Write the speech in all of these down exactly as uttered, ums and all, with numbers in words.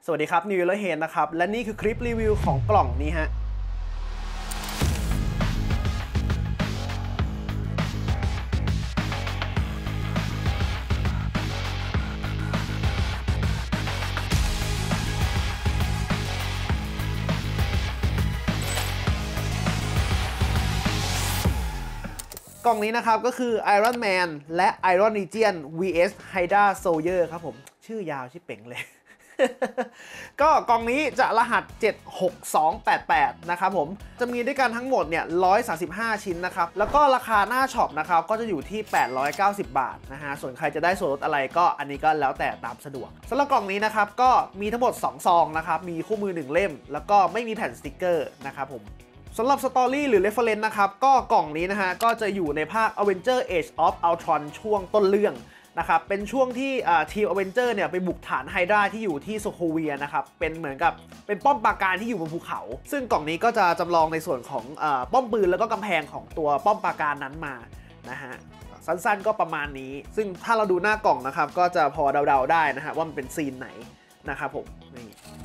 สวัสดีครับนิวเลเฮนนะครับและนี่คือคลิปรีวิวของกล่องนี้ฮะกล่องนี้นะครับก็คือ Iron Man และ Iron Legion วี เอส Hydra Soldier ครับผมชื่อยาวชิบเป๋งเลย ก็กล่องนี้จะรหัสเจ็ดหกสองแปดแปดนะครับผมจะมีด้วยกันทั้งหมดเนี่ยหนึ่งร้อยสามสิบห้าชิ้นนะครับแล้วก็ราคาหน้าช็อปนะครับก็จะอยู่ที่แปดร้อยเก้าสิบบาทนะฮะส่วนใครจะได้ส่วนลดอะไรก็อันนี้ก็แล้วแต่ตามสะดวกสำหรับกล่องนี้นะครับก็มีทั้งหมดสองซองนะครับมีคู่มือหนึ่งเล่มแล้วก็ไม่มีแผ่นสติกเกอร์นะครับผมสำหรับสตอรี่หรือ reference นะครับก็กล่องนี้นะฮะก็จะอยู่ในภาค Avenger Age of Ultron ช่วงต้นเรื่องนะครับเป็นช่วงที่ทีมอเวนเจอร์เนี่ยไปบุกฐานไฮดราที่อยู่ที่โซโคเวียนะครับเป็นเหมือนกับเป็นป้อมปราการที่อยู่บนภูเขาซึ่งกล่องนี้ก็จะจำลองในส่วนของป้อมปืนแล้วก็กำแพงของตัวป้อมปราการนั้นมานะฮะสั้นๆก็ประมาณนี้ซึ่งถ้าเราดูหน้ากล่องนะครับก็จะพอเดาๆได้นะฮะว่ามันเป็นซีนไหนนะครับผมนี่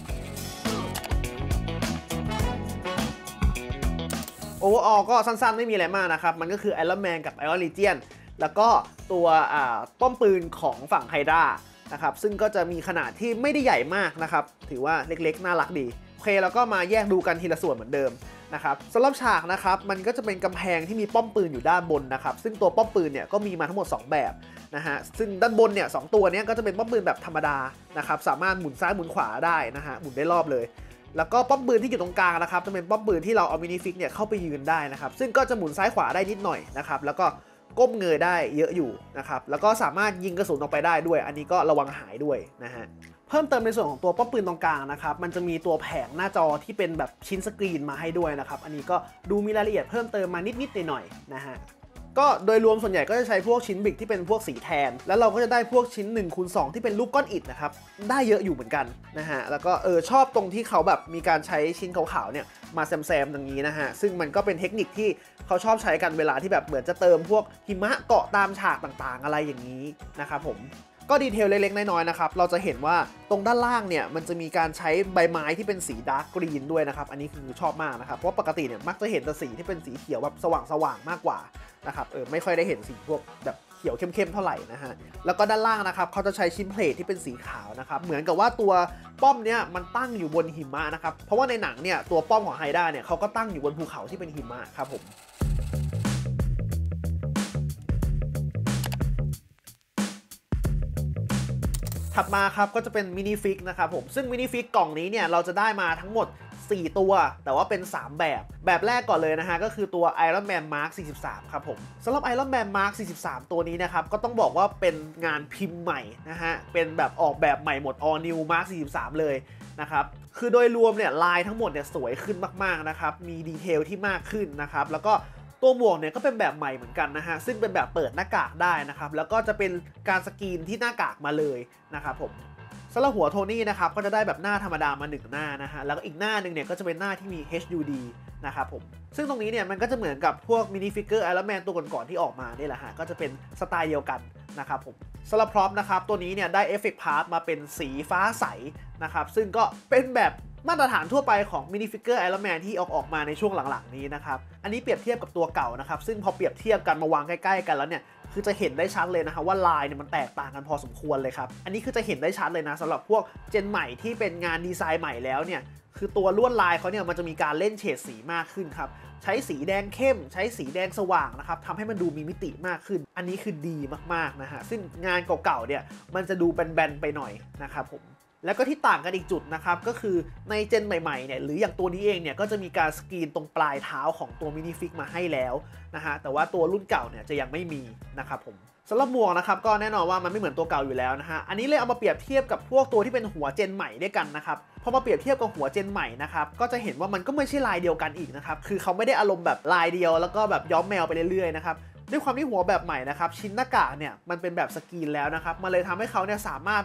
โอเวอร์ออลก็สั้นๆไม่มีอะไรมากนะครับมันก็คือ Iron Man กับ Iron Legionแล้วก็ตัวป้อมปืนของฝั่งไฮดรานะครับซึ่งก็จะมีขนาดที่ไม่ได้ใหญ่มากนะครับถือว่าเล็กๆน่ารักดีโอเคแล้วก็มาแยกดูกันทีละส่วนเหมือนเดิมนะครับสำหรับฉากนะครับมันก็จะเป็นกำแพงที่มีป้อมปืนอยู่ด้านบนนะครับซึ่งตัวป้อมปืนเนี่ยก็มีมาทั้งหมดสองแบบนะฮะซึ่งด้านบนเนี่ยสองตัวนี้ก็จะเป็นป้อมปืนแบบธรรมดานะครับสามารถหมุนซ้ายหมุนขวาได้นะฮะหมุนได้รอบเลยแล้วก็ป้อมปืนที่อยู่ตรงกลางนะครับจะเป็นป้อมปืนที่เราเอามินิฟิกเนี่ยเข้าไปยืนได้นะครับซึ่งก็จะหมุนซ้ายขวาได้นิดหน่อยนะครับแล้วก็ก้มเงยได้เยอะอยู่นะครับแล้วก็สามารถยิงกระสุนออกไปได้ด้วยอันนี้ก็ระวังหายด้วยนะฮะเพิ่มเติมในส่วนของตัวป้อมปืนตรงกลางนะครับมันจะมีตัวแผงหน้าจอที่เป็นแบบชิ้นสกรีนมาให้ด้วยนะครับอันนี้ก็ดูมีรายละเอียดเพิ่มเติมมานิดๆหน่อยๆนะฮะก็โดยรวมส่วนใหญ่ก็จะใช้พวกชิ้นบิกที่เป็นพวกสีแทนแล้วเราก็จะได้พวกชิ้น หนึ่งคูณสอง ที่เป็นรูปก้อนอิฐนะครับได้เยอะอยู่เหมือนกันนะฮะแล้วก็เออชอบตรงที่เขาแบบมีการใช้ชิ้นขาวๆเนี่ยมาแซมๆอย่างนี้นะฮะซึ่งมันก็เป็นเทคนิคที่เขาชอบใช้กันเวลาที่แบบเหมือนจะเติมพวกหิมะเกาะตามฉากต่างๆอะไรอย่างนี้นะครับผมก็ดีเทลเล็กๆน้อยๆนะครับเราจะเห็นว่าตรงด้านล่างเนี่ยมันจะมีการใช้ใบไม้ที่เป็นสีดาร์กกรีนด้วยนะครับอันนี้คือชอบมากนะครับเพราะปกติเนี่ยมักจะเห็นแต่สีที่เป็นสีเขียวแบบสว่างๆมากกว่านะครับเออไม่ค่อยได้เห็นสีพวกแบบเขียวเข้มๆเท่าไหร่นะฮะแล้วก็ด้านล่างนะครับเขาจะใช้ชิ้นเพลทที่เป็นสีขาวนะครับเหมือนกับว่าตัวป้อมเนี่ยมันตั้งอยู่บนหิมะนะครับเพราะว่าในหนังเนี่ยตัวป้อมของไฮดราเนี่ยเขาก็ตั้งอยู่บนภูเขาที่เป็นหิมะครับผมถัดมาครับก็จะเป็นมินิฟิกนะครับผมซึ่งมินิฟิกกล่องนี้เนี่ยเราจะได้มาทั้งหมดสี่ตัวแต่ว่าเป็นสามแบบแบบแรกก่อนเลยนะฮะก็คือตัว Iron Man Mark สี่สิบสามครับผมสำหรับ Iron Man Mark สี่สิบสามตัวนี้นะครับก็ต้องบอกว่าเป็นงานพิมพ์ใหม่นะฮะเป็นแบบออกแบบใหม่หมด All New Mark สี่สิบสามเลยนะครับคือโดยรวมเนี่ยลายทั้งหมดเนี่ยสวยขึ้นมากๆนะครับมีดีเทลที่มากขึ้นนะครับแล้วก็ตัวหมวกเนี่ยก็เป็นแบบใหม่เหมือนกันนะฮะซึ่งเป็นแบบเปิดหน้ากากได้นะครับแล้วก็จะเป็นการสกรีนที่หน้ากากมาเลยนะครับผมสำหรับหัวโทนี่นะครับก็จะได้แบบหน้าธรรมดามาหนึ่งหน้านะฮะแล้วก็อีกหน้าหนึ่งเนี่ยก็จะเป็นหน้าที่มี เอช ยู ดี นะครับผมซึ่งตรงนี้เนี่ยมันก็จะเหมือนกับพวกมินิฟิกเกอร์ไอรอนแมนตัวก่อนๆที่ออกมานี่แหละฮะก็จะเป็นสไตล์เดียวกันนะครับผมสำหรับพร็อพนะครับตัวนี้เนี่ยได้เอฟเฟกต์พาร์ทมาเป็นสีฟ้าใสนะครับซึ่งก็เป็นแบบมาตรฐานทั่วไปของมินิฟิกเกอร์ไอรอนแมนที่ออกออกมาในช่วงหลังๆนี้นะครับอันนี้เปรียบเทียบกับตัวเก่านะครับซึ่งพอเปรียบเทียบกันมาวางใกล้ๆกันแล้วเนี่ยคือจะเห็นได้ชัดเลยนะครับว่าลายเนี่ยมันแตกต่างกันพอสมควรเลยครับอันนี้คือจะเห็นได้ชัดเลยนะสำหรับพวกเจนใหม่ที่เป็นงานดีไซน์ใหม่แล้วเนี่ยคือตัวลวดลายเขาเนี่ยมันจะมีการเล่นเฉดสีมากขึ้นครับใช้สีแดงเข้มใช้สีแดงสว่างนะครับทำให้มันดูมีมิติมากขึ้นอันนี้คือดีมากๆนะฮะซึ่งงานเก่าๆเนี่ยมันจะดูแบนๆไปหน่อยนะครับผมแล้วก็ที่ต่างกันอีกจุดนะครับก็คือในเจนใหม่ๆเนี่ยหรืออย่างตัวนี้เองเนี่ยก็จะมีการสกรีนตรงปลายเท้าของตัวมินิฟิกมาให้แล้วนะฮะแต่ว่าตัวรุ่นเก่าเนี่ยจะยังไม่มีนะครับผมสำหรับหมวกนะครับก็แน่นอนว่ามันไม่เหมือนตัวเก่าอยู่แล้วนะฮะอันนี้เลยเอามาเปรียบเทียบกับพวกตัวที่เป็นหัวเจนใหม่ด้วยกันนะครับพอมาเปรียบเทียบกับหัวเจนใหม่นะครับก็จะเห็นว่ามันก็ไม่ใช่ลายเดียวกันอีกนะครับคือเขาไม่ได้อารมณ์แบบลายเดียวแล้วก็แบบย้อมแมวไปเรื่อยๆนะครับด้วยความที่หัวแบบใหม่นะครับชิ้นหน้ากากเนี่ยมันเป็นแบบสกรีนแล้วนะครับมันเลยทำให้เขาเนี่ยสามารถแบบ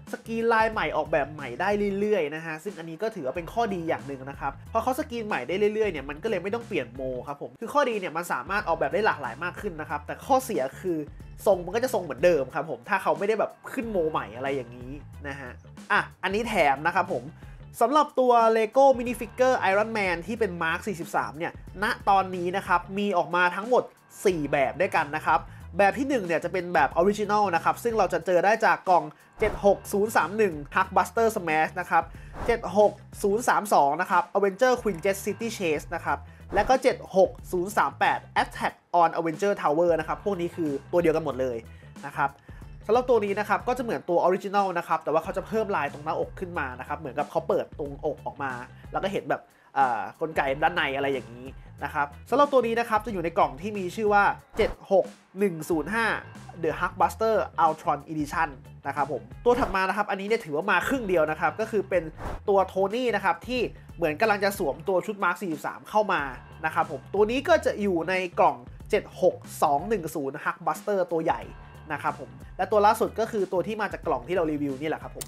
สกรีนลายใหม่ออกแบบใหม่ได้เรื่อยๆนะฮะซึ่งอันนี้ก็ถือว่าเป็นข้อดีอย่างหนึ่งนะครับพอเขาสกรีนใหม่ได้เรื่อยๆเนี่ยมันก็เลยไม่ต้องเปลี่ยนโมครับผมคือข้อดีเนี่ยมันสามารถออกแบบได้หลากหลายมากขึ้นนะครับแต่ข้อเสียคือทรงมันก็จะทรงเหมือนเดิมครับผมถ้าเขาไม่ได้แบบขึ้นโมใหม่อะไรอย่างนี้นะฮะอ่ะอันนี้แถมนะครับผมสำหรับตัว Lego Minifigure Iron Man ที่เป็น Mark สี่สิบสาม เนี่ยณตอนนี้นะครับมีออกมาทั้งหมดสี่แบบด้วยกันนะครับแบบที่หนึ่งเนี่ยจะเป็นแบบออริจินอลนะครับซึ่งเราจะเจอได้จากกล่องเจ็ดหกศูนย์สามหนึ่ง Hulkbuster Smash นะครับเจ็ดหกศูนย์สามสองนะครับ Avenger Quinjet City Chase นะครับและก็เจ็ดหกศูนย์สามแปด Attack on Avenger Tower นะครับพวกนี้คือตัวเดียวกันหมดเลยนะครับสำหรับตัวนี้นะครับก็จะเหมือนตัวออริจินอลนะครับแต่ว่าเขาจะเพิ่มลายตรงหน้าอกขึ้นมานะครับเหมือนกับเขาเปิดตรงอกออกมาแล้วก็เห็นแบบกลไกด้านในอะไรอย่างนี้นะครับสำหรับตัวนี้นะครับจะอยู่ในกล่องที่มีชื่อว่าเจ็ดหกหนึ่งศูนย์ห้า The Hulkbuster Ultron Edition นะครับผมตัวถัดมานะครับอันนี้เนี่ยถือว่ามาครึ่งเดียวนะครับก็คือเป็นตัวโทนี่นะครับที่เหมือนกำลังจะสวมตัวชุด Mark สี่สิบสามเข้ามานะครับผมตัวนี้ก็จะอยู่ในกล่องเจ็ดหกสองหนึ่งศูนย์ Hulkbuster ตัวใหญ่นะครับผมและตัวล่าสุดก็คือตัวที่มาจากกล่องที่เรารีวิวนี่แหละครับผม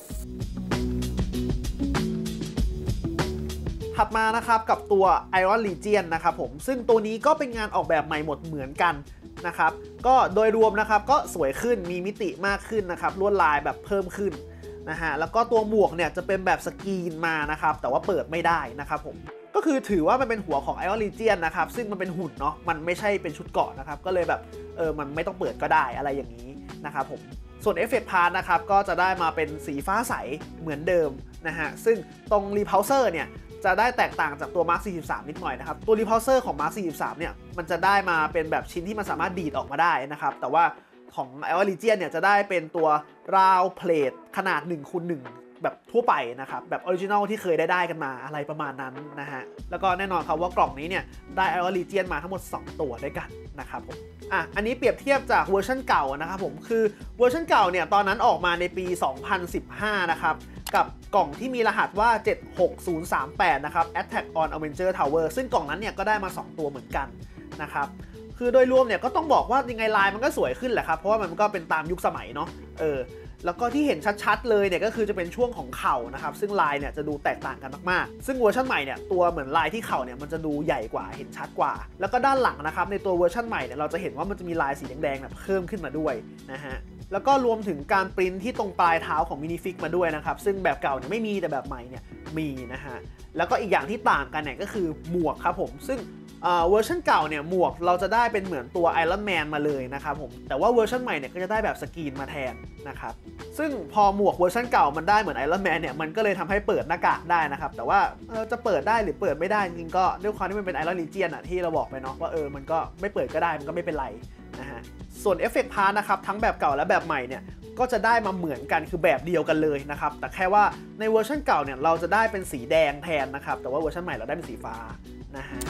ถัดมานะครับกับตัว Iron Legion นะครับผมซึ่งตัวนี้ก็เป็นงานออกแบบใหม่หมดเหมือนกันนะครับก็โดยรวมนะครับก็สวยขึ้นมีมิติมากขึ้นนะครับลวดลายแบบเพิ่มขึ้นนะฮะแล้วก็ตัวหมวกเนี่ยจะเป็นแบบสกรีนมานะครับแต่ว่าเปิดไม่ได้นะครับผมก็คือถือว่ามันเป็นหัวของ Iron Legion นะครับซึ่งมันเป็นหุ่นเนาะมันไม่ใช่เป็นชุดเกราะนะครับก็เลยแบบเออมันไม่ต้องเปิดก็ได้อะไรอย่างนี้นะครับผมส่วนเอฟเฟกต์พาร์ทนะครับก็จะได้มาเป็นสีฟ้าใสเหมือนเดิมนะฮะซึ่งตรง Repulsor เนี่ยจะได้แตกต่างจากตัว Mark สี่สิบสามนิดหน่อยนะครับตัว Repulsor ของ Mark สี่สิบสามเนี่ยมันจะได้มาเป็นแบบชิ้นที่มันสามารถดีดออกมาได้นะครับแต่ว่าของ Iron Legion เนี่ยจะได้เป็นตัวราวเพลทขนาด หนึ่งคูณหนึ่ง แบบทั่วไปนะครับแบบออริจินอลที่เคยได้ได้กันมาอะไรประมาณนั้นนะฮะแล้วก็แน่นอนครับว่ากล่องนี้เนี่ยได้ Iron Legion มาทั้งหมดสองตัวด้วยกันนะครับผมอ่ะอันนี้เปรียบเทียบจากเวอร์ชันเก่านะครับผมคือเวอร์ชันเก่าเนี่ยตอนนั้นออกมาในปีสองพันสิบห้านะครับกับกล่องที่มีรหัสว่าเจ็ดหกศูนย์สามแปดนะครับ Attack on Avenger Tower ซึ่งกล่องนั้นเนี่ยก็ได้มาสองตัวเหมือนกันนะครับคือโดยรวมเนี่ยก็ต้องบอกว่ายังไงลายมันก็สวยขึ้นแหละครับเพราะว่ามันก็เป็นตามยุคสมัยเนาะเออแล้วก็ที่เห็นชัดๆเลยเนี่ยก็คือจะเป็นช่วงของเข่านะครับซึ่งลายเนี่ยจะดูแตกต่างกันมากๆซึ่งเวอร์ชันใหม่เนี่ยตัวเหมือนลายที่เข่าเนี่ยมันจะดูใหญ่กว่าเห็นชัดกว่าแล้วก็ด้านหลังนะครับในตัวเวอร์ชันใหม่เนี่ยเราจะเห็นว่ามันจะมีลายสีแดงๆเนี่ยเพิ่มขึ้นมาด้วยนะฮะแล้วก็รวมถึงการปริ้นที่ตรงปลายเท้าของมินิฟิกมาด้วยนะครับซึ่งแบบเก่าเนี่ยไม่มีแต่แบบใหม่เนี่ยมีนะฮะแล้วก็อีกอย่างที่ต่างกันเนี่ยก็คือหมวกครับผมซึ่งเวอร์ชันเก่าเนี่ยหมวกเราจะได้เป็นเหมือนตัว Iron Man มาเลยนะครับผมแต่ว่าเวอร์ชันใหม่เนี่ยก็จะได้แบบสกรีนมาแทนนะครับซึ่งพอหมวกเวอร์ชันเก่ามันได้เหมือน Iron Man เนี่ยมันก็เลยทำให้เปิดหน้ากากได้นะครับแต่ว่าจะเปิดได้หรือเปิดไม่ได้จริงๆก็ด้วยความที่มันเป็น Iron Legion อ่ะที่เราบอกไปเนาะว่าเออมันก็ไม่เปิดก็ได้มันก็ไม่เป็นไรนะฮะส่วนเอฟเฟกต์พาร์ทนะครับทั้งแบบเก่าและแบบใหม่เนี่ยก็จะได้มาเหมือนกันคือแบบเดียวกันเลยนะครับแต่แค่ว่าในเวอร์ชันเก่าเนี่ยเราจะได้เป็นสีแดงแทนนะครับแต่ว่าเวอร์ชันใหม่เราได้เป็นสีฟ้านะฮะ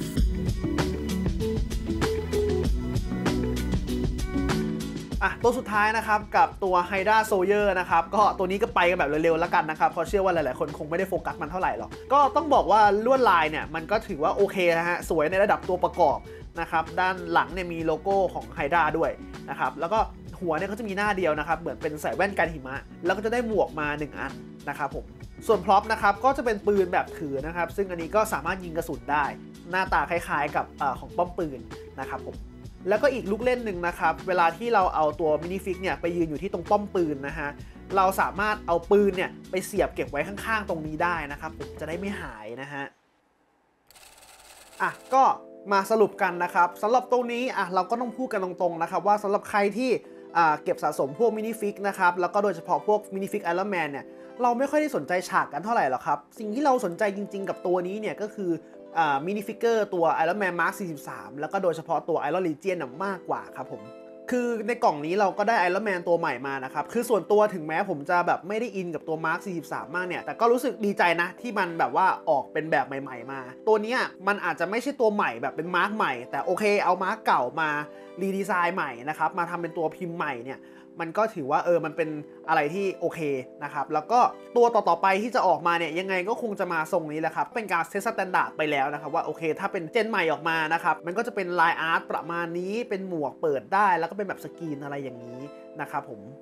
อ่ะตัวสุดท้ายนะครับกับตัว Hydra Soldier นะครับก็ตัวนี้ก็ไปกันแบบเร็วๆแล้วกันนะครับเพราะเชื่อว่าหลายๆคนคงไม่ได้โฟกัสมันเท่าไหร่หรอกก็ต้องบอกว่าลวดลายเนี่ยมันก็ถือว่าโอเคนะฮะสวยในระดับตัวประกอบนะครับด้านหลังเนี่ยมีโลโก้ของ Hydra ด้วยนะครับแล้วก็หัวเนี่ยเขาจะมีหน้าเดียวนะครับเหมือนเป็นใส่แว่นกันหิมะแล้วก็จะได้หมวกมาหนึ่งอันนะครับผมส่วนพร็อพนะครับก็จะเป็นปืนแบบถือนะครับซึ่งอันนี้ก็สามารถยิงกระสุนได้หน้าตาคล้ายๆกับอของป้อมปืนนะครับผมแล้วก็อีกลูกเล่นหนึ่งนะครับเวลาที่เราเอาตัวมินิฟิกเนี่ยไปยืนอยู่ที่ตรงป้อมปืนนะฮะเราสามารถเอาปืนเนี่ยไปเสียบเก็บไว้ข้างๆตรงนี้ได้นะครับผมจะได้ไม่หายนะฮะอ่ะก็มาสรุปกันนะครับสำหรับตรงนี้อ่ะเราก็ต้องพูดกันตรงๆนะครับว่าสำหรับใครที่เก็บสะสมพวกมินิฟิกนะครับแล้วก็โดยเฉพาะพวกมินิฟิกไอรอนแมนเนี่ยเราไม่ค่อยได้สนใจฉากกันเท่าไหร่หรอกครับสิ่งที่เราสนใจจริงๆกับตัวนี้เนี่ยก็คือมินิฟิกเกอร์ตัว Iron Man Mark สี่สิบสามแล้วก็โดยเฉพาะตัว Iron Legion น่ะมากกว่าครับผมคือในกล่องนี้เราก็ได้ Iron Man ตัวใหม่มานะครับคือส่วนตัวถึงแม้ผมจะแบบไม่ได้อินกับตัว Mark สี่สิบสามมากเนี่ยแต่ก็รู้สึกดีใจนะที่มันแบบว่าออกเป็นแบบใหม่ๆมาตัวนี้มันอาจจะไม่ใช่ตัวใหม่แบบเป็น Mark ใหม่แต่โอเคเอา Mark เก่ามารีดีไซน์ใหม่นะครับมาทำเป็นตัวพิมพ์ใหม่เนี่ยมันก็ถือว่าเออมันเป็นอะไรที่โอเคนะครับแล้วก็ตัวต่อๆไปที่จะออกมาเนี่ยยังไงก็คงจะมาทรงนี้แหละครับเป็นการเซตสแตนดาร์ดไปแล้วนะครับว่าโอเคถ้าเป็นเจนใหม่ออกมานะครับมันก็จะเป็นลายอาร์ตประมาณนี้เป็นหมวกเปิดได้แล้วก็เป็นแบบสกรีนอะไรอย่างนี้นะครับผม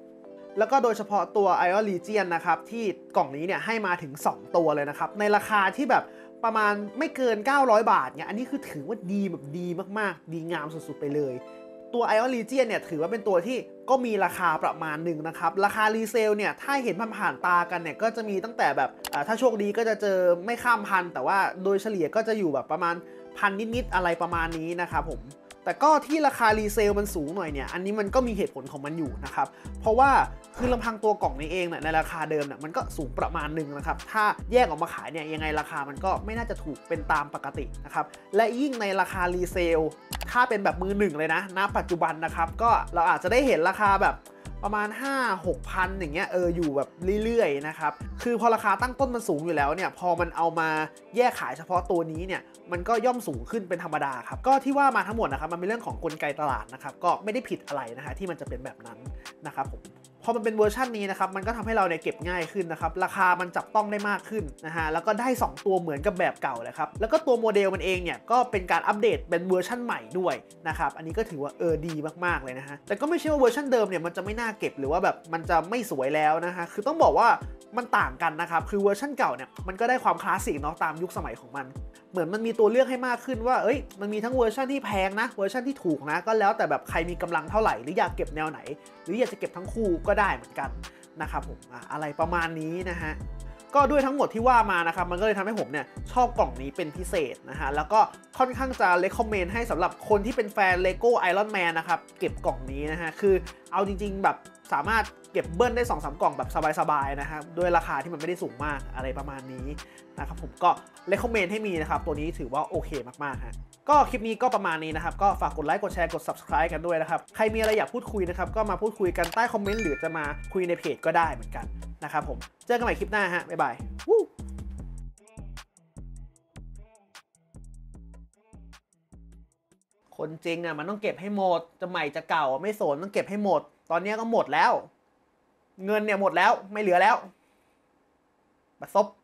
แล้วก็โดยเฉพาะตัว Iron Legion นะครับที่กล่องนี้เนี่ยให้มาถึงสองตัวเลยนะครับในราคาที่แบบประมาณไม่เกินเก้าร้อยบาทเนี่ยอันนี้คือถือว่าดีแบบดีมากๆดีงามสุดๆไปเลยตัว Iron Legion เนี่ยถือว่าเป็นตัวที่ก็มีราคาประมาณหนึ่งนะครับราคารีเซลเนี่ยถ้าเห็นผ่านๆตากันเนี่ยก็จะมีตั้งแต่แบบถ้าโชคดีก็จะเจอไม่ข้ามพันแต่ว่าโดยเฉลี่ยก็จะอยู่แบบประมาณพันนิดๆอะไรประมาณนี้นะครับผมแต่ก็ที่ราคารีเซลมันสูงหน่อยเนี่ยอันนี้มันก็มีเหตุผลของมันอยู่นะครับเพราะว่าคือลำพังตัวกล่องนี้เองเนี่ยในราคาเดิมเนี่ยมันก็สูงประมาณหนึ่งนะครับถ้าแยกออกมาขายเนี่ยยังไงราคามันก็ไม่น่าจะถูกเป็นตามปกตินะครับและยิ่งในราคารีเซลถ้าเป็นแบบมือหนึ่งเลยนะณปัจจุบันนะครับก็เราอาจจะได้เห็นราคาแบบประมาณ ห้าหกพัน อย่างเงี้ยเอออยู่แบบเรื่อยๆนะครับคือพอราคาตั้งต้นมันสูงอยู่แล้วเนี่ยพอมันเอามาแยกขายเฉพาะตัวนี้เนี่ยมันก็ย่อมสูงขึ้นเป็นธรรมดาครับก็ที่ว่ามาทั้งหมดนะครับมันเป็นเรื่องของกลไกตลาดนะครับก็ไม่ได้ผิดอะไรนะฮะที่มันจะเป็นแบบนั้นนะครับผมพอมันเป็นเวอร์ชันนี้นะครับมันก็ทำให้เราเนี่ยเก็บง่ายขึ้นนะครับราคามันจับต้องได้มากขึ้นนะฮะแล้วก็ได้สองตัวเหมือนกับแบบเก่าเลยครับแล้วก็ตัวโมเดลมันเองเนี่ยก็เป็นการอัปเดตเป็นเวอร์ชันใหม่ด้วยนะครับอันนี้ก็ถือว่าเออดีมากๆเลยนะฮะแต่ก็ไม่ใช่ว่าเวอร์ชันเดิมเนี่ยมันจะไม่น่าเก็บหรือว่าแบบมันจะไม่สวยแล้วนะฮะคือต้องบอกว่ามันต่างกันนะครับคือเวอร์ชันเก่าเนี่ยมันก็ได้ความคลาสสิกเนาะตามยุคสมัยของมันเหมือนมันมีตัวเลือกให้มากขึ้นว่าเอ้ยมันมีทั้งเวอร์ชันที่แพงนะเวอร์ชันที่ถูกนะก็แล้วแต่แบบใครมีกำลังเท่าไหร่หรืออยากเก็บแนวไหนหรืออยากจะเก็บทั้งคู่ก็ได้เหมือนกันนะครับผมอะไรประมาณนี้นะฮะก็ด้วยทั้งหมดที่ว่ามานะครับมันก็เลยทำให้ผมเนี่ยชอบกล่องนี้เป็นพิเศษนะฮะแล้วก็ค่อนข้างจะเลคคอมเมนต์ให้สำหรับคนที่เป็นแฟน Lego Iron Man นะครับเก็บกล่องนี้นะฮะคือเอาจริงๆแบบสามารถเก็บเบิ้ลได้ สองสาม กล่องแบบสบายๆนะครับด้วยราคาที่มันไม่ได้สูงมากอะไรประมาณนี้นะครับผมก็เลคคอมเมนต์ให้มีนะครับตัวนี้ถือว่าโอเคมากๆฮะก็คลิปนี้ก็ประมาณนี้นะครับก็ฝากกดไลค์กดแชร์กด Subscribe กันด้วยนะครับใครมีอะไรอยากพูดคุยนะครับก็มาพูดคุยกันใต้คอมเมนต์หรือจะมาคุยในเพจก็ได้เหมือนกันนะครับผมเจอกันใหม่คลิปหน้าฮะบ๊ายบายคนจริงอ่ะมันต้องเก็บให้หมดจะใหม่จะเก่าไม่สนต้องเก็บให้หมดตอนนี้ก็หมดแล้วเงินเนี่ยหมดแล้วไม่เหลือแล้วบัดซบ